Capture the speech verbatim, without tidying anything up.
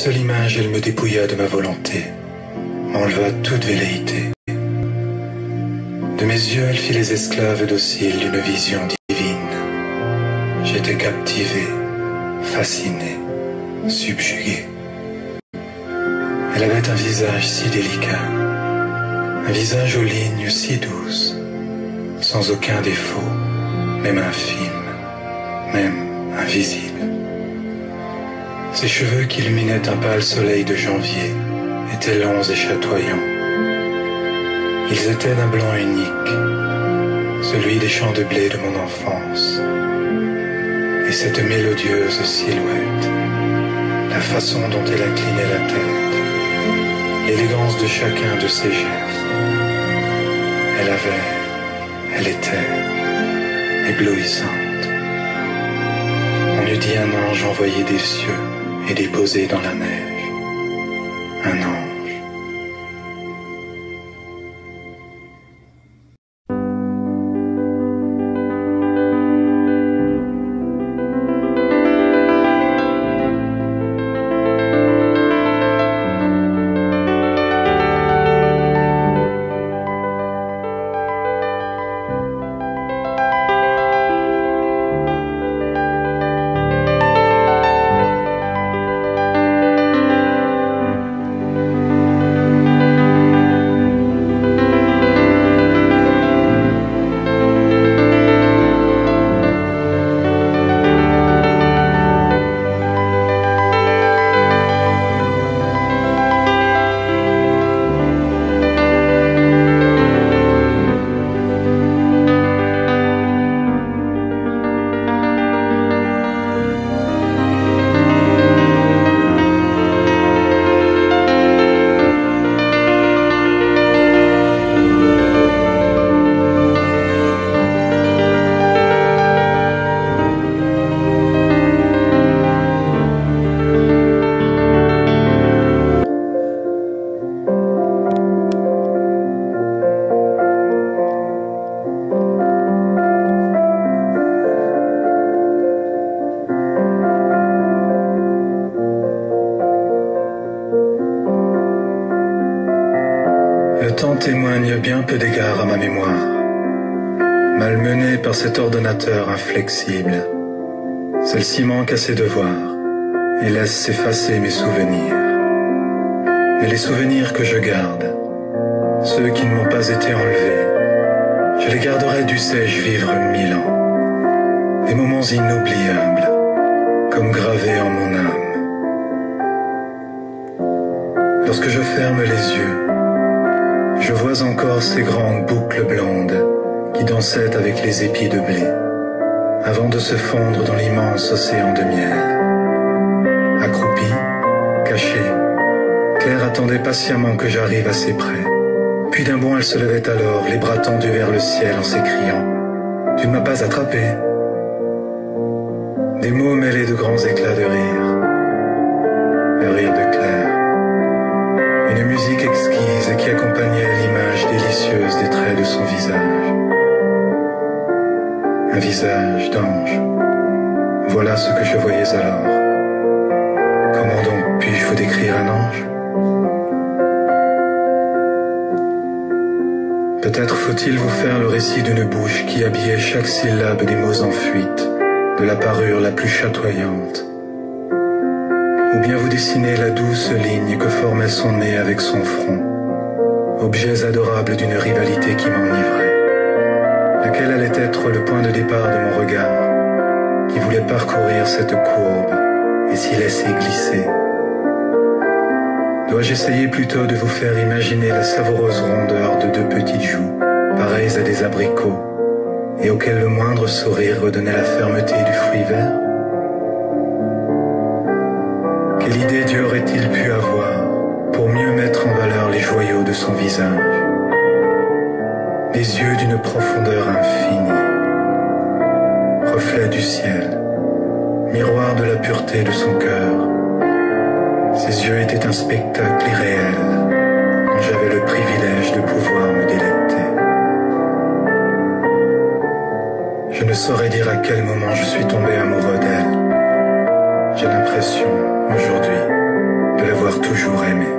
seule image, elle me dépouilla de ma volonté, m'enleva toute velléité. De mes yeux, elle fit les esclaves dociles d'une vision divine. J'étais captivé, fasciné, subjugué. Elle avait un visage si délicat, un visage aux lignes si douces, sans aucun défaut, même infime, même invisible. Ses cheveux qui illuminaient un pâle soleil de janvier étaient longs et chatoyants. Ils étaient d'un blanc unique, celui des champs de blé de mon enfance. Et cette mélodieuse silhouette, la façon dont elle inclinait la tête, l'élégance de chacun de ses gestes, elle avait, elle était éblouissante. On eût dit un ange envoyé des cieux et déposé dans la neige. Un ange. Le temps témoigne bien peu d'égards à ma mémoire, malmenée par cet ordonnateur inflexible. Celle-ci manque à ses devoirs et laisse s'effacer mes souvenirs. Mais les souvenirs que je garde, ceux qui ne m'ont pas été enlevés, je les garderai dussé-je vivre mille ans. Des moments inoubliables, comme gravés en mon âme. Lorsque je ferme les yeux, je vois encore ces grandes boucles blondes qui dansaient avec les épis de blé, avant de se fondre dans l'immense océan de miel. Accroupie, cachée, Claire attendait patiemment que j'arrive assez près. Puis d'un bond elle se levait alors, les bras tendus vers le ciel en s'écriant « Tu ne m'as pas attrapé !» Des mots mêlés de grands éclats de rire. Le rire de Claire. Une musique exquise qui accompagnait l'image délicieuse des traits de son visage. Un visage d'ange. Voilà ce que je voyais alors. Comment donc puis-je vous décrire un ange? Peut-être faut-il vous faire le récit d'une bouche qui habillait chaque syllabe des mots en fuite, de la parure la plus chatoyante. Ou bien vous dessiner la douce ligne que formait son nez avec son front, objets adorables d'une rivalité qui m'enivrait, laquelle allait être le point de départ de mon regard, qui voulait parcourir cette courbe et s'y laisser glisser. Dois-je essayer plutôt de vous faire imaginer la savoureuse rondeur de deux petites joues, pareilles à des abricots, et auxquelles le moindre sourire redonnait la fermeté du fruit vert? Quelle idée Dieu aurait-il pu avoir pour mieux mettre en valeur les joyaux de son visage? Des yeux d'une profondeur infinie, reflet du ciel, miroir de la pureté de son cœur. Ses yeux étaient un spectacle irréel dont j'avais le privilège de pouvoir me délecter. Je ne saurais dire à quel moment je suis tombé amoureux d'elle. J'ai l'impression, aujourd'hui, de toujours aimé.